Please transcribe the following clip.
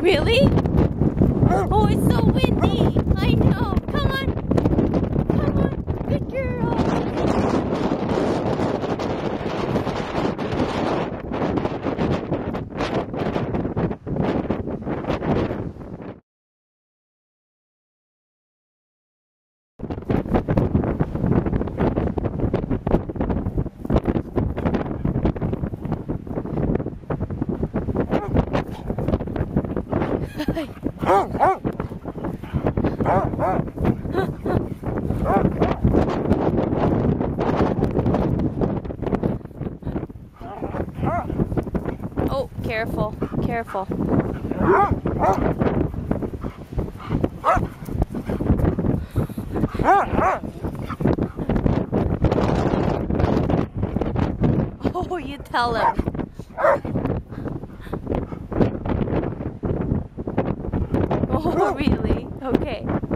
Really? Oh, it's so windy. I know. Come on. Come on. Good girl. Oh, careful, careful. Oh, you tell him. Oh, really? Okay.